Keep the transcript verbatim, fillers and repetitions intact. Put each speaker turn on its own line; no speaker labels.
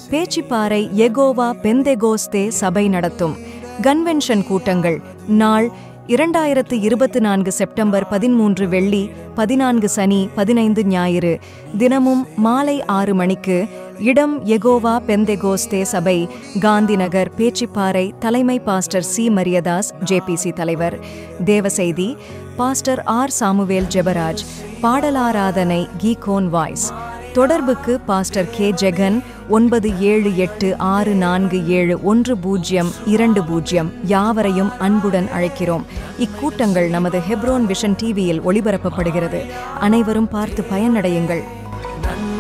பேச்சிப்பாறை யெகோவா பெந்தெகோஸ்தே சபை நடத்தும் கன்வென்ஷன் கூட்டங்கள் நாள் இரண்டாயிரத்து இருபத்து நான்கு செப்டம்பர் பதிமூன்று வெள்ளி பதினான்கு சனி பதினைந்து ஞாயிறு தினமும் மாலை ஆறு மணிக்கு இடம் யெகோவா பெந்தெகோஸ்தே சபை காந்திநகர் பேச்சிப்பாறை தலைமை பாஸ்டர் சி மரியதாஸ் ஜேபிசி தலைவர் தேவசெய்தி பாஸ்டர் ஆர் சாமுவேல் ஜெபராஜ் பாடலாராதனை கீகோன் வாய்ஸ் தொடர்புக்கு பாஸ்டர் கே ஜெகன் ஒன்பது ஏழு எட்டு ஆறு நான்கு ஏழு ஒன்று பூஜ்ஜியம் இரண்டு பூஜ்ஜியம் யாவரையும் அன்புடன் அழைக்கிறோம். இக்கூட்டங்கள் நமது ஹெப்ரோன் விஷன் டிவியில் ஒளிபரப்பப்படுகிறது. அனைவரும் பார்த்து பயனடையுங்கள்.